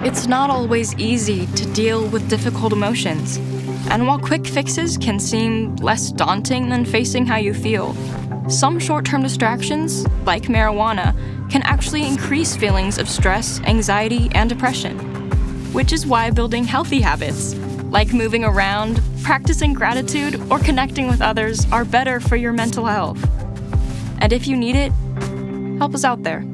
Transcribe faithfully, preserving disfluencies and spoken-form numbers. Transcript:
It's not always easy to deal with difficult emotions, and while quick fixes can seem less daunting than facing how you feel, some short-term distractions, like marijuana, can actually increase feelings of stress, anxiety, and depression. Which is why building healthy habits, like moving around, practicing gratitude, or connecting with others, are better for your mental health. And if you need it, help us out there.